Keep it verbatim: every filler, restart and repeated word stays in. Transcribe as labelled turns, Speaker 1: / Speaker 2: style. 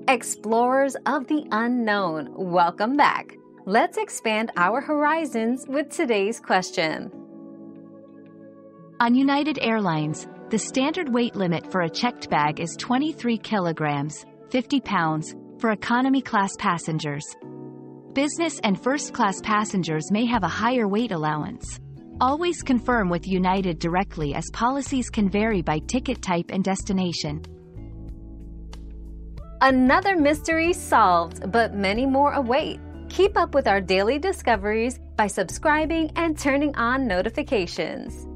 Speaker 1: Explorers of the unknown, welcome back. Let's expand our horizons with today's question.
Speaker 2: On United Airlines, the standard weight limit for a checked bag is twenty-three kilograms, fifty pounds, for economy class passengers. Business and first class passengers may have a higher weight allowance. Always confirm with United directly as policies can vary by ticket type and destination.
Speaker 1: Another mystery solved, but many more await. Keep up with our daily discoveries by subscribing and turning on notifications.